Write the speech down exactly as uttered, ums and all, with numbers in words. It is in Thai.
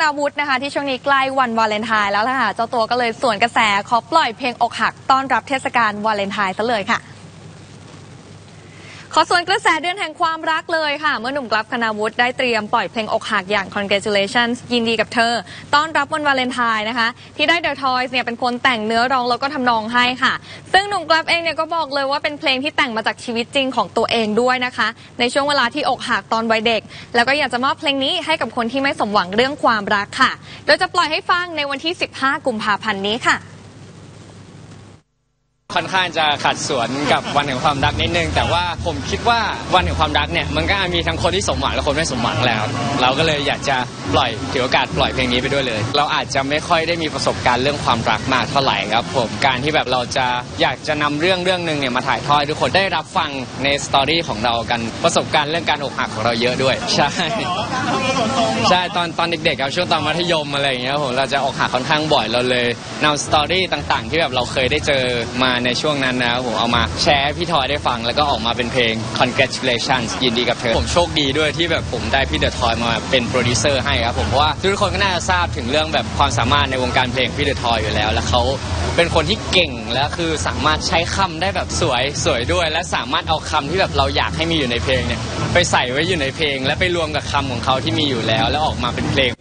ณวุฒินะคะที่ช่วงนี้ใกล้วันวาเลนไทน์แล้วล่ะค่ะเจ้าตัวก็เลยสวนกระแสขอปล่อยเพลงอกหักต้อนรับเทศกาลวาเลนไทน์ซะเลยค่ะขอส่วนกระแสเดือนแห่งความรักเลยค่ะเมื่อหนุ่มกลับคณวุฒิได้เตรียมปล่อยเพลงอกหักอย่าง Congratulations ยินดีกับเธอต้อนรับวันวาเลนไทน์นะคะที่ได้ The Toys เนี่ยเป็นคนแต่งเนื้อร้องแล้วก็ทำนองให้ค่ะซึ่งหนุ่มกลับเองเนี่ยก็บอกเลยว่าเป็นเพลงที่แต่งมาจากชีวิตจริงของตัวเองด้วยนะคะในช่วงเวลาที่อกหักตอนวัยเด็กแล้วก็อยากจะมอบเพลงนี้ให้กับคนที่ไม่สมหวังเรื่องความรักค่ะโดยจะปล่อยให้ฟังในวันที่สิบห้ากุมภาพันธ์นี้ค่ะค่อนข้างจะขัดสวนกับวันแห่งความรักนิดนึงแต่ว่าผมคิดว่าวันแห่งความรักเนี่ยมันก็มีทั้งคนที่สมหวังและคนไม่สมหวังแล้วเราก็เลยอยากจะปล่อยถือโอกาสปล่อยเพลงนี้ไปด้วยเลยเราอาจจะไม่ค่อยได้มีประสบการณ์เรื่องความรักมากเท่าไหร่ครับผมการที่แบบเราจะอยากจะนำเรื่องเรื่องนึงเนี่ยมาถ่ายทอดให้ทุกคนได้รับฟังในสตอรี่ของเรากันประสบการณ์เรื่องการอกหักของเราเยอะด้วยใช่ใช่ตอนตอนเด็กๆครับช่วงตอนมัธยมอะไรอย่างเงี้ยผมเราจะอกหักค่อนข้างบ่อยเราเลยนำสตอรี่ต่างๆที่แบบเราเคยได้เจอมาในช่วงนั้นนะครับผมเอามาแชร์ให้พี่ทอยได้ฟังแล้วก็ออกมาเป็นเพลง Congratulations ยินดีกับเธอผมโชคดีด้วยที่แบบผมได้พี่เดอะทอยมาเป็นโปรดิวเซอร์ให้ครับผมเพราะว่าทุกคนก็น่าจะทราบถึงเรื่องแบบความสามารถในวงการเพลงพี่เดอะทอยอยู่แล้วและเขาเป็นคนที่เก่งและคือสามารถใช้คำได้แบบสวยสวยด้วยและสามารถเอาคำที่แบบเราอยากให้มีอยู่ในเพลงเนี่ยไปใส่ไว้อยู่ในเพลงและไปรวมกับคำของเขาที่มีอยู่แล้วแล้วออกมาเป็นเพลง